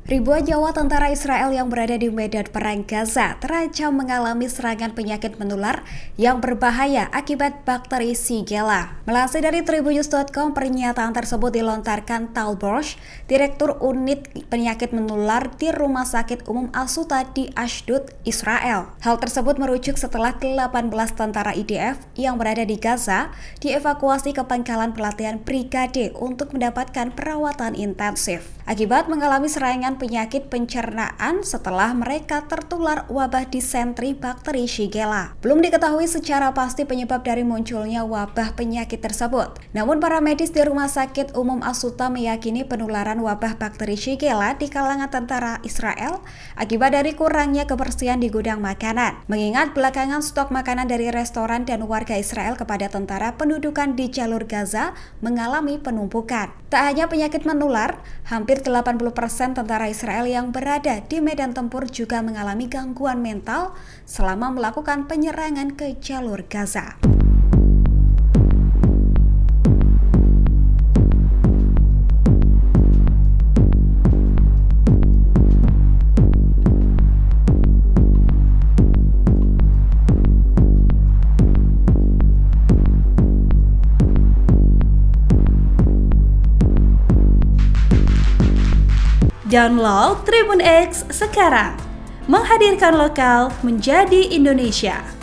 Ribuan nyawa tentara Israel yang berada di medan perang Gaza terancam mengalami serangan penyakit menular yang berbahaya akibat bakteri Shigella. Melansir dari Tribunnews.com, pernyataan tersebut dilontarkan Tal Borsh, Direktur Unit Penyakit Menular di Rumah Sakit Umum Al-Shuta di Ashdod, Israel. Hal tersebut merujuk setelah 18 tentara IDF yang berada di Gaza dievakuasi ke pangkalan pelatihan brigade untuk mendapatkan perawatan intensif akibat mengalami serangan penyakit pencernaan setelah mereka tertular wabah disentri bakteri Shigella. Belum diketahui secara pasti penyebab dari munculnya wabah penyakit tersebut. Namun para medis di Rumah Sakit Umum Al-Shuta meyakini penularan wabah bakteri Shigella di kalangan tentara Israel akibat dari kurangnya kebersihan di gudang makanan. Mengingat belakangan stok makanan dari restoran dan warga Israel kepada tentara pendudukan di jalur Gaza mengalami penumpukan. Tak hanya penyakit menular, hampir 80% tentara Israel yang berada di medan tempur juga mengalami gangguan mental selama melakukan penyerangan ke jalur Gaza. Download Tribun X sekarang, menghadirkan lokal menjadi Indonesia.